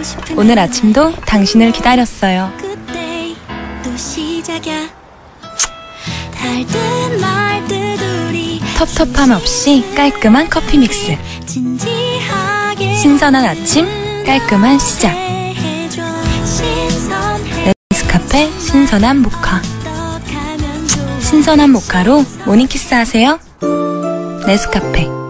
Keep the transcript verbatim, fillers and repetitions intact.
오늘 아침도 당신을 기다렸어요. 텁텁함 없이 깔끔한 커피 믹스. 신선한 아침, 깔끔한 시작. 네스카페 신선한 모카. 신선한 모카로 모닝키스 하세요. 네스카페.